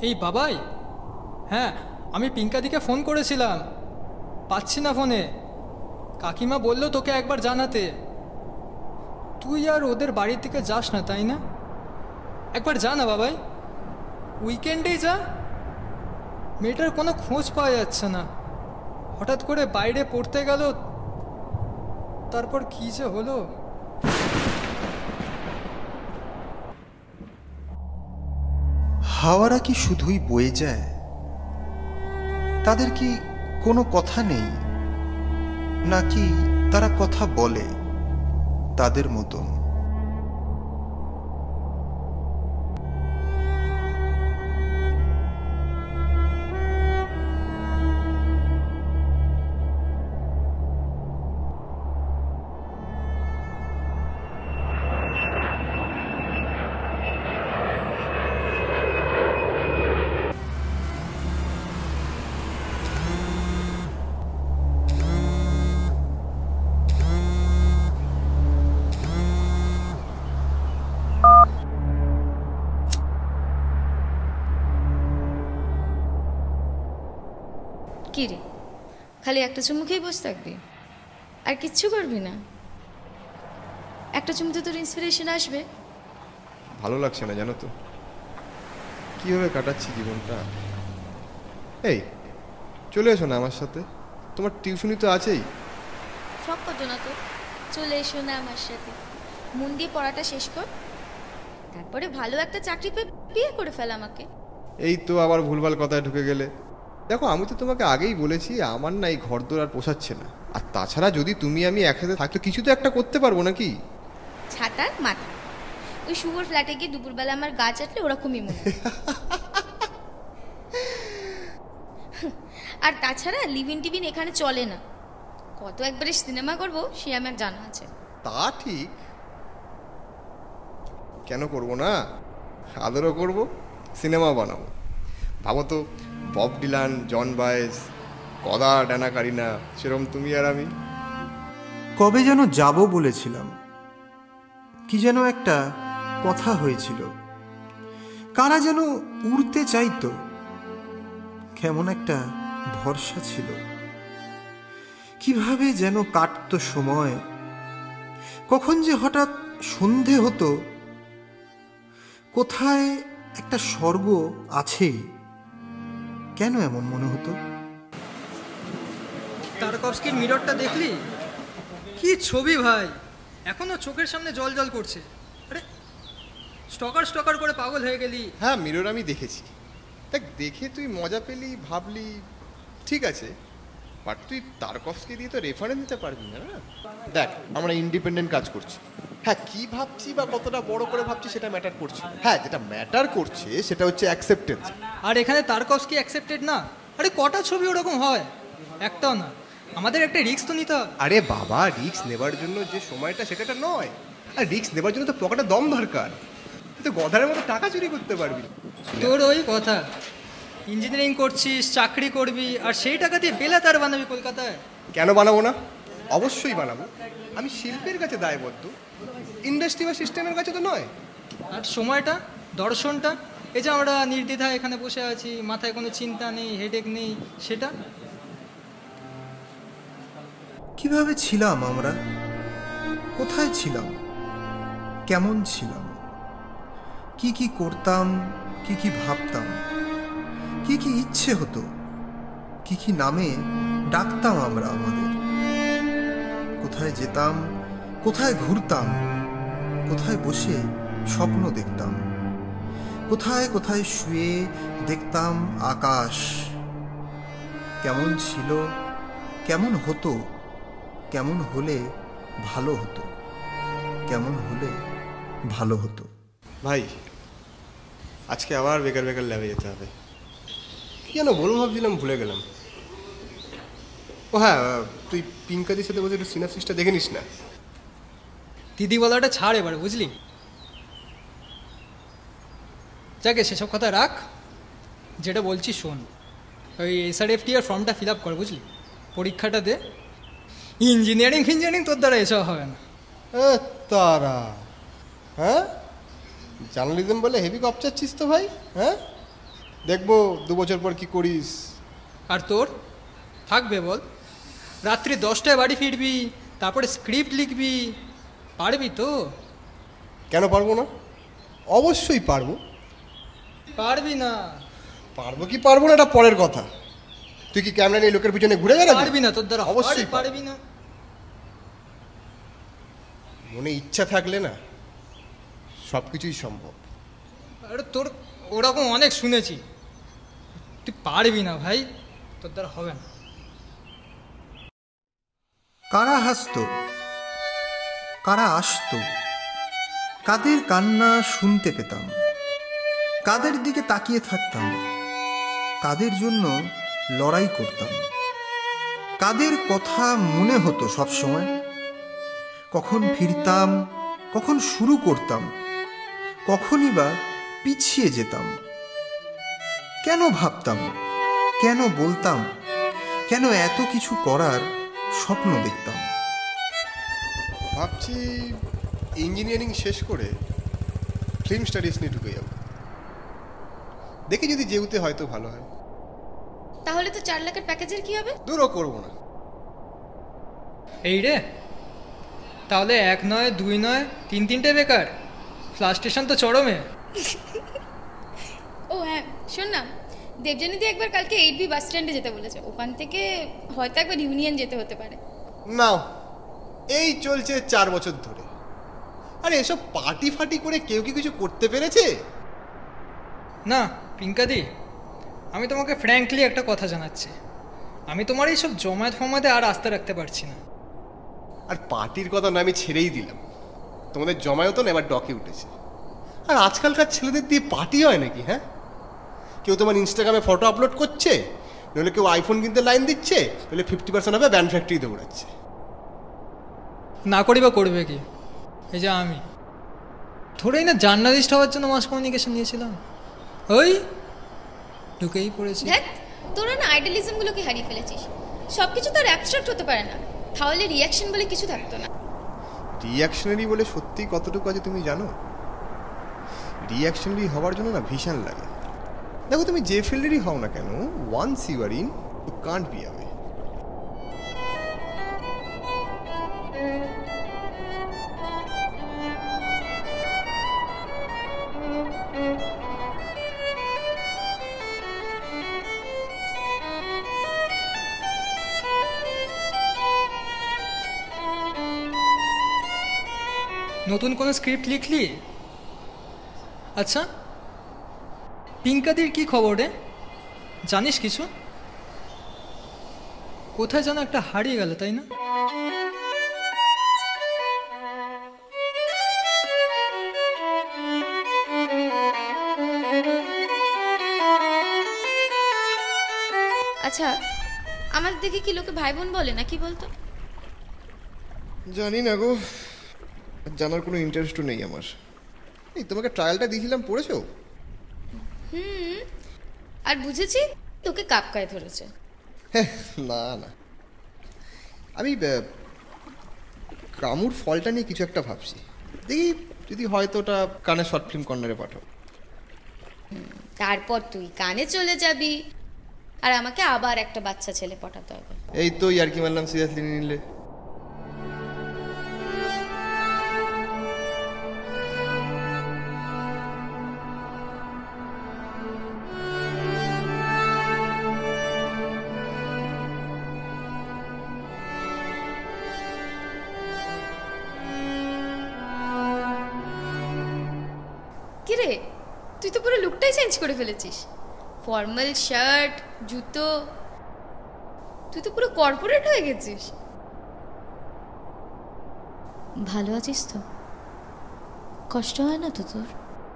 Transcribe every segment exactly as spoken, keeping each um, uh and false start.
এই বাবাই, হ্যাঁ আমি পিঙ্কাদিকে ফোন করেছিলাম, পাচ্ছি না ফোনে। কাকিমা বললো তোকে একবার জানাতে। তুই আর ওদের বাড়ির দিকে যাস না তাই না? একবার যা না বাবাই, উইকেন্ডেই যা। মেয়েটার কোনো খোঁজ পাওয়া যাচ্ছে না, হঠাৎ করে বাইরে পড়তে গেল, তারপর কী যে হলো। হাওয়ারা কি শুধুই বয়ে যায়? তাদের কি কোনো কথা নেই, নাকি তারা কথা বলে তাদের মতন? কি রে, খালি একটা চুমু খেয়ে বসে থাকবি আর কিচ্ছু করবি না? একটা চুমুতে তোর ইন্সপিরেশন আসবে। ভালো লাগছে না জানো তো, কীভাবে কাটাচ্ছি জীবনটা। এই চলে এসো না আমার সাথে, তোমার টিউশনি তো আছেই। সব কত না তো, চলে এসো না আমার সাথে। মন দিয়ে পড়াটা শেষ কর, তারপরে ভালো একটা চাকরি পেয়ে বিয়ে করে ফেল আমাকে। এই তো আবার ভুলভাল কথায় ঢুকে গেলে। দেখো আমি তো তোমাকে আগেই বলেছি আমার না এই ঘরদোর আর পোষাচ্ছে না। আর তাছাড়া যদি তুমি আমি একসাথে থাকতো কিছু তো একটা করতে পারবো নাকি। ছাতার মাথা, ওই শুভর ফ্ল্যাটে গিয়ে দুপুরবেলা আমার গা চাটলে ওরকমই মনে। আর তাছাড়া লিভিন টিভিন এখানে চলে না। কত একবারে সিনেমা করবো সে আমার জানা আছে। তা ঠিক, কেন করবো না, আদরও করবো, সিনেমা বানাবো। ভাবো তো, বব ডিলান, জন বায়েজ, কদা ডানা কারিনা, সেরকম তুমি আর আমি। কবে যেন যাব বলেছিলাম, কি যেন একটা কথা হয়েছিল, কারা যেন উড়তে চাইতো, কেমন একটা ভরসা ছিল। কিভাবে যেন কাটতো সময়, কখন যে হঠাৎ সন্ধে হতো। কোথায় একটা স্বর্গ আছে, কেন এমন মনে হতো? তারকভস্কির মিররটা দেখলি? কি ছবি ভাই, এখনো চোখের সামনে জল জল করছে। আরে স্টকার স্টকার করে পাগল হয়ে গেলি। হ্যাঁ মিরর আমি দেখেছি, দেখ দেখে তুই মজা পেলি, ভাবলি ঠিক আছে, বাট তুই তারকভস্কি দিয়ে তো রেফারেন্স দিতে পারবি না। না দেখ আমরা ইন্ডিপেন্ডেন্ট কাজ করছি, হ্যাঁ কি ভাবছি বা কতটা বড় করে ভাবছি সেটা ম্যাটার করছে। হ্যাঁ যেটা ম্যাটার করছে সেটা হচ্ছে অ্যাকসেপ্টেন্স। আর এখানে তারকভস্কি অ্যাকসেপ্টেড না। আরে কটা ছবি ওরকম হয়, একটাও না। আমাদের একটা রিস্ক তো নিতে। আরে বাবা রিস্ক নেবার জন্য যে সময়টা সেটা নয়, আর রিস্ক নেবার জন্য তো পকেটে দম দরকার। তুই তো গধারের মতো টাকা চুরি করতে পারবি। তোর ওই কথা, ইঞ্জিনিয়ারিং করছিস, চাকরি করবি, আর সেই টাকা দিয়ে বেলাতার বানাবি কলকাতায়। কেন বানাবো না, অবশ্যই বানাবো। আমি শিল্পের কাছে দায়বদ্ধ, ইন্ডাস্ট্রি বা সিস্টেমের কাছে তো নয়। আর সময়টা, দর্শনটা, এই যে আমরা নির্দ্বিধায় এখানে বসে আছি, মাথায় কোনো চিন্তা নেই, হেডেক নেই, সেটা কিভাবে ছিলাম আমরা, কোথায় ছিলাম, কেমন ছিলাম, কি কি করতাম, কি কি ভাবতাম, কি কি ইচ্ছে হতো, কি কি নামে ডাকতাম আমরা আমাদের। কোথায় যেতাম, কোথায় ঘুরতাম, কোথায় বসে স্বপ্ন দেখতাম, কোথায় কোথায় শুয়ে দেখতাম আকাশ। কেমন ছিল, কেমন হতো, কেমন হলে ভালো হতো, কেমন হলে ভালো হতো। ভাই আজকে আবার বেকার বেকার ল্যাবে যেতে হবে। কি যেন বলবো ভাবছিলাম, ভুলে গেলাম। ও হ্যাঁ, তুই পিঙ্কাদির সাথে বসে একটু সিনাপসিসটা দেখে নিস না। দিদি বলাটা ছাড় এবার, বুঝলি? যাকে সেসব কথা রাখ, যেটা বলছি শোন। ওই এসআরএফটি এর ফর্মটা ফিল আপ কর, বুঝলি? পরীক্ষাটা দে। ইঞ্জিনিয়ারিং ফিঞ্জিনিয়ারিং তোর দ্বারা এসব হবে না। তারা হ্যাঁ জার্নালিজম বলে হেভি কপচাচ্ছিস তো ভাই। হ্যাঁ দেখবো দু বছর পর কি করিস। আর তোর থাকবে বল? রাত্রি দশটায় বাড়ি ফিরবি, তারপরে স্ক্রিপ্ট লিখবি, পারবি তো? কেন পারবো না? অবশ্যই পারবো। পারবি না? পারবো কি পারবো না এটা পরের কথা। তুই কি ক্যামেরা নিয়ে লোকের পিছনে ঘুরে বেড়াবি? পারবি না, তোর দ্বারা অবশ্যই পারবি না। মনে ইচ্ছা থাকলে না সব কিছুই সম্ভব। আরে তোর ওরকম অনেক শুনেছি, তুই পারবি না ভাই, তোর দ্বারা হবে না। কারা হাসত, কারা আসত, কাদের কান্না শুনতে পেতাম, কাদের দিকে তাকিয়ে থাকতাম, কাদের জন্য লড়াই করতাম, কাদের কথা মনে হতো সব সময়, কখন ফিরতাম, কখন শুরু করতাম, কখনই বা পিছিয়ে যেতাম, কেন ভাবতাম, কেন বলতাম, কেন এত কিছু করার স্বপ্ন দেখতাম। ভাবছি ইঞ্জিনিয়ারিং শেষ করে ফিল্ম স্টাডিজ নিয়ে ঢুকে যাব। দেখি যদি যেতে হয়তো ভালো হয়। তাহলে তো চার লাখের প্যাকেজের কি হবে? দূরও করবো না। এই রে, তাহলে এক নয়, দুই নয়, তিন তিনটে বেকার। ফ্লাস্টেশন তো চরমে। ও হ্যাঁ, শোন না, দেবজানিদি একবার কালকে এইট বি বাস স্ট্যান্ডে যেতে বলেছে। ওখান থেকে হয়তো একবার ইউনিয়ন যেতে হতে পারে। নাও, এই চলছে চার বছর ধরে। আরে এসব পার্টি ফাটি করে কেউ কি কিছু করতে পেরেছে? না পিঙ্কাদি, আমি তোমাকে ফ্র্যাঙ্কলি একটা কথা জানাচ্ছি, আমি তোমার এই সব জমায়েত ফমাতে আর আস্থা রাখতে পারছি না। আর পার্টির কথা না আমি ছেড়েই দিলাম, তোমাদের জমায়েত না এবার ডকে উঠেছে। আর আজকালকার ছেলেদের দিয়ে পার্টি হয় নাকি? হ্যাঁ, কেউ তোমার ইনস্টাগ্রামে ফটো আপলোড করছে, নইলে কেউ আইফোন কিনতে লাইন দিচ্ছে, নইলে ফিফটি পার্সেন্ট হবে ব্যান্ড ফ্যাক্টরি দৌড়াচ্ছে। না করি বা করবে কি? এই যে আমি ধরেই না জার্নালিস্ট হওয়ার জন্য মাস কমিউনিকেশন নিয়েছিলাম, ওই ঢুকেই পড়েছি। দেখ, তোরা না আইডালিজমগুলোকে হারিয়ে ফেলেছিস। সব কিছু তো আর অ্যাবস্ট্রাক্ট হতে পারে না, তাহলে রিয়াকশন বলে কিছু থাকতো না। রিয়াকশনারি বলে সত্যি কতটুকু আছে তুমি জানো? রিয়াকশনারি হওয়ার জন্য না ভীষণ লাগে। দেখো, তুমি যে ফিল্ডেরই হও না কেন, once you are in, you can't be away. নতুন কোনো স্ক্রিপ্ট লিখলি? আচ্ছা, পিঙ্কাদির কি খবর রে? জানিস কিছু? কোথায় যেন একটা হারিয়ে গেল, তাই না? আচ্ছা, আমাদের দেখে কি লোকে ভাই বোন বলে নাকি বলতো? জানি না গো, জানার কোনো ইন্টারেস্টও নেই আমার। এই তোমাকে ট্রায়ালটা দিয়েছিলাম, পড়েছো? হুম, আর বুঝেছি তোকে কাপকায় ধরেছে। হ্যাঁ, না না, আমি কামুর ফলটা নিয়ে কিছু একটা ভাবছি। দেখি যদি হয়তো ওটা কানে শর্ট ফিল্ম কর্নারে পাঠাও। তারপর তুই কানে চলে যাবি, আর আমাকে আবার একটা বাচ্চা ছেলে পটাতে হবে। এই তো ইয়ার্কি মারলাম, সিরিয়াসলি নিলে। কিরে, তুই তো পুরো লুকটাই চেঞ্জ করে ফেলেছিস। ফর্মাল শার্ট, জুতো, তুই তো পুরো কর্পোরেট হয়ে গেছিস। ভালো আছিস তো? কষ্ট হয় না তো তোর?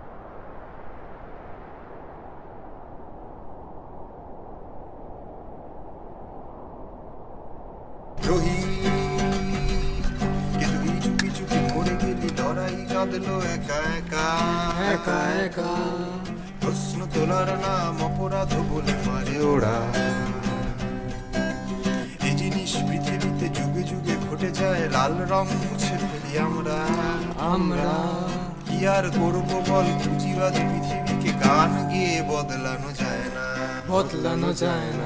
একা একা প্রশ্ন তোলার নাম অপরাধ বলে মারে ওরা। এই জিনিস পৃথিবীতে যুগে যুগে ঘটে যায়, লাল রং মুছে ফেলি আমরা। আমরা কি আর করবো বল, পুঁজিবাদী পৃথিবীকে গান গিয়ে বদলানো যায় না, বদলানো যায় না।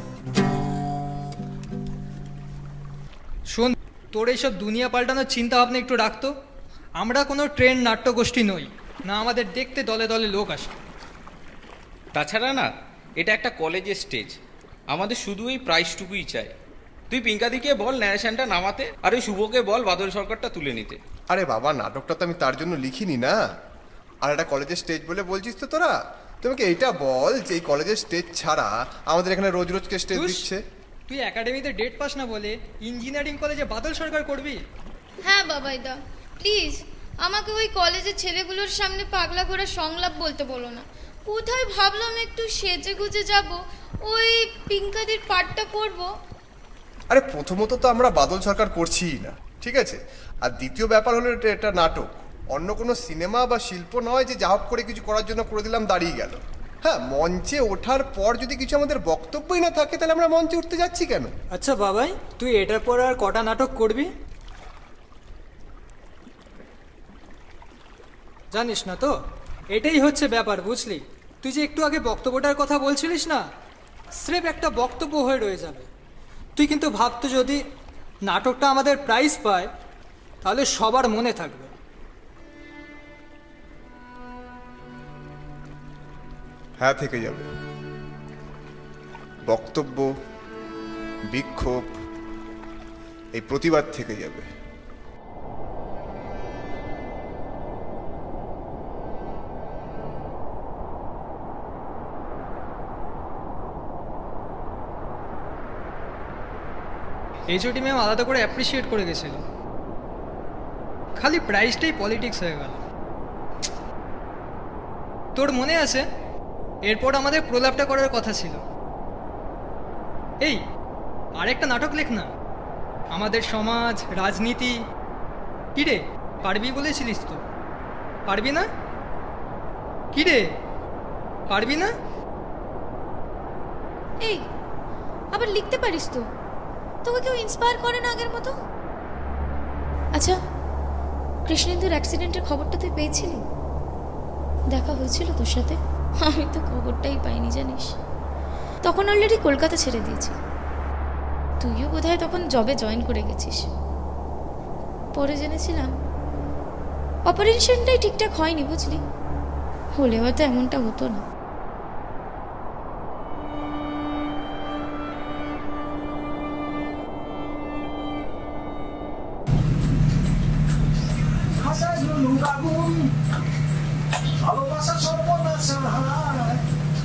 শোন, তোর এইসব দুনিয়া পাল্টানোর চিন্তা ভাবনা একটু রাখতো। আমরা কোনো ট্রেন্ড নাট্যগোষ্ঠী নই, না আমাদের দেখতে দলে দলে লোক আসে। তাছাড়া না, এটা একটা কলেজের স্টেজ, আমাদের শুধু এই প্রাইজটুকুই চাই। তুই পিঙ্কাদিকে বল ন্যারেশনটা নামাতে, আর ওই শুভকে বল বাদল সরকারটা তুলে নিতে। আরে বাবা, নাটকটা তো আমি তার জন্য লিখিনি না। আর একটা কলেজের স্টেজ বলে বলছিস তো তোরা? তোমাকে এইটা বল যে এই কলেজের স্টেজ ছাড়া আমাদের এখানে রোজ রোজ কে স্টেজ দিচ্ছে। তুই একাডেমিতে ডেট পাস না বলে ইঞ্জিনিয়ারিং কলেজে বাদল সরকার করবি? হ্যাঁ বাবাইদা, প্লিজ আমাকে ওই কলেজের ছেলেগুলোর সামনে পাগলা করে সংলাপ বলতে বলো না। কোথায় ভাবলাম একটু সেজে গুজে যাব, ওই পিঙ্কাদির পার্টটা করব। আরে প্রথমত তো আমরা বাদল সরকার করছিই না, ঠিক আছে? আর দ্বিতীয় ব্যাপার হলো এটা একটা নাটক, অন্য কোনো সিনেমা বা শিল্প নয় যে যা হোক করে কিছু করার জন্য করে দিলাম দাঁড়িয়ে গেল। হ্যাঁ, মঞ্চে ওঠার পর যদি কিছু আমাদের বক্তব্যই না থাকে তাহলে আমরা মঞ্চে উঠতে যাচ্ছি কেন? আচ্ছা বাবাই, তুই এটার পর আর কটা নাটক করবি জানিস না তো? এটাই হচ্ছে ব্যাপার, বুঝলি? তুই যে একটু আগে বক্তব্যটার কথা বলছিলিস না, স্রেফ একটা বক্তব্য হয়ে রয়ে যাবে। তুই কিন্তু ভাবতো যদি নাটকটা আমাদের প্রাইজ পায় তাহলে সবার মনে থাকবে। হ্যাঁ, থেকে যাবে। বক্তব্য, বিক্ষোভ, এই প্রতিবাদ থেকে যাবে। এইচওডি ম্যাম আলাদা করে অ্যাপ্রিসিয়েট করে গেছিল, খালি প্রাইজটাই পলিটিক্স হয়ে গেল। তোর মনে আছে এরপর আমাদের প্রলাপটা করার কথা ছিল। এই আরেকটা নাটক লেখ না, আমাদের সমাজ রাজনীতি। কিরে, পারবি বলেছিলিস তো? পারবি না? কিরে, পারবি না? এই আবার লিখতে পারিস তো? তোকে কেউ ইন্সপায়ার করে না আগের মতো? আচ্ছা, কৃষ্ণেন্দুর অ্যাক্সিডেন্টের খবরটা তুই পেয়েছিলি? দেখা হয়েছিল তোর সাথে? আমি তো খবরটাই পাইনি, জানিস। তখন অলরেডি কলকাতা ছেড়ে দিয়েছি। তুইও বোধহয় তখন জবে জয়েন করে গেছিস। পরে জেনেছিলাম অপারেশনটাই ঠিকঠাক হয়নি, বুঝলি? হলে হয়তো এমনটা হতো না। ভালোবাসা সর্বনাশা হায়,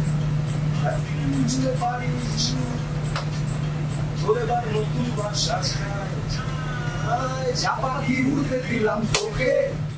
বুঝতে পারি তোরে বার নতুন ভাষা খায়, যা পাখি উড়তে দিলাম তোকে।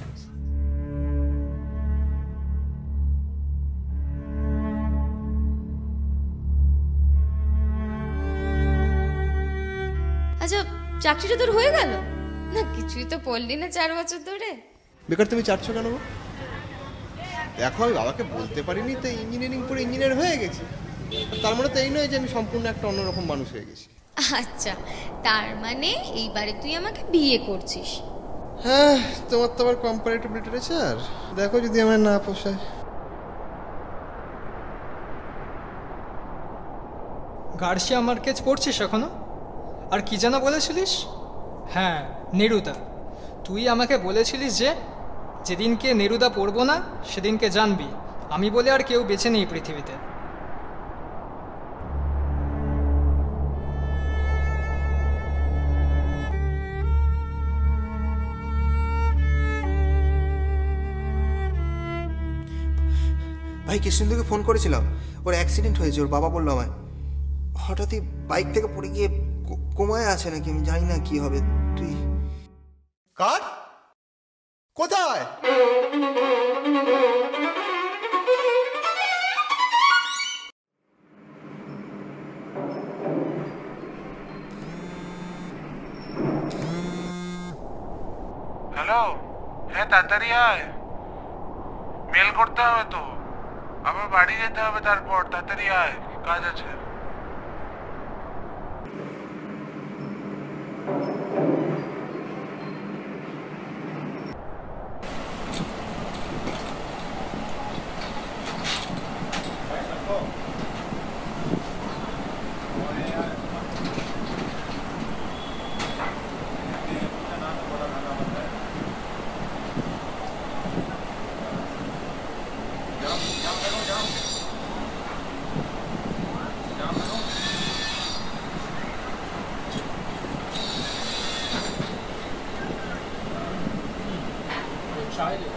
আচ্ছা, চাকরিটা তোর হয়ে গেল না? কিছুই তো পড়লি না চার বছর ধরে। বেকার তুমি চাচ্ছ কেন? দেখো, আমি বাবাকে বলতে পারিনি তো ইঞ্জিনিয়ারিং পড়ে ইঞ্জিনিয়ার হয়ে গেছি। তার মানে তো এই নয় যে আমি সম্পূর্ণ একটা অন্যরকম মানুষ হয়ে গেছি। আচ্ছা, তার মানে এইবারে তুই আমাকে বিয়ে করছিস? হ্যাঁ, তোমার তো আবার কম্পারেটিভ লিটারেচার, দেখো যদি আমার না পোষায়। গার্সিয়া মার্কেজ পড়ছিস এখনো? আর কি যেন বলেছিলিস? হ্যাঁ, নেরুদা। তুই আমাকে বলেছিলিস যে যেদিনকে নেরুদা পড়বো না সেদিনকে জানবি আমি বলে আর কেউ বেঁচে নেই পৃথিবীতে। ভাই, কৃষ্ণেন্দুকে ফোন করেছিলাম, ওর অ্যাক্সিডেন্ট হয়েছে, ওর বাবা বললো আমায়। হঠাৎই বাইক থেকে পড়ে গিয়ে কোমায় আছে নাকি, আমি জানি না কি হবে। তুই কার কোথায়? হ্যালো, হ্যাঁ তাড়াতাড়ি আয়, মেল করতে হবে তো, আবার বাড়ি যেতে হবে, তারপর তাড়াতাড়ি আয়, কাজ আছে।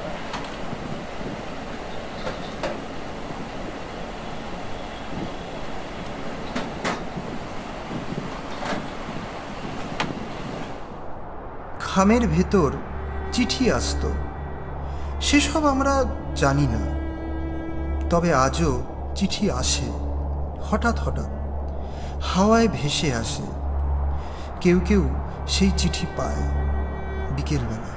খামের ভেতর চিঠি আসতো, সেসব আমরা জানি না। তবে আজও চিঠি আসে, হঠাৎ হঠাৎ হাওয়ায় ভেসে আসে। কেউ কেউ সেই চিঠি পায় বিকেলবেলা।